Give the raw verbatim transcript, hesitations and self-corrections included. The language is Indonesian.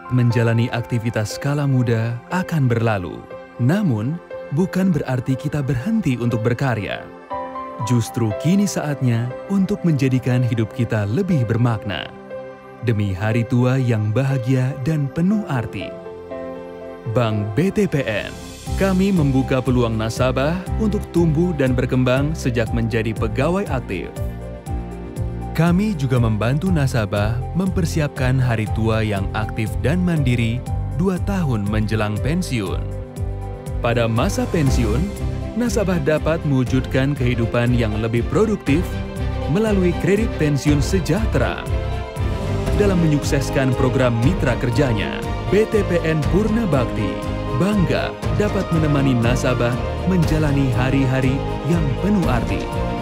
Menjalani aktivitas skala muda akan berlalu. Namun, bukan berarti kita berhenti untuk berkarya. Justru kini saatnya untuk menjadikan hidup kita lebih bermakna. Demi hari tua yang bahagia dan penuh arti. Bank B T P N, kami membuka peluang nasabah untuk tumbuh dan berkembang sejak menjadi pegawai aktif. Kami juga membantu nasabah mempersiapkan hari tua yang aktif dan mandiri dua tahun menjelang pensiun. Pada masa pensiun, nasabah dapat mewujudkan kehidupan yang lebih produktif melalui kredit pensiun sejahtera. Dalam menyukseskan program mitra kerjanya, B T P N Purna Bakti bangga dapat menemani nasabah menjalani hari-hari yang penuh arti.